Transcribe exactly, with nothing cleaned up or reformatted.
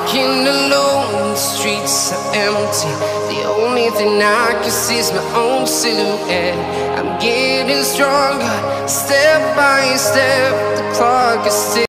walking alone, the streets are empty. The only thing I can see is my own silhouette. I'm getting stronger, step by step. The clock is ticking.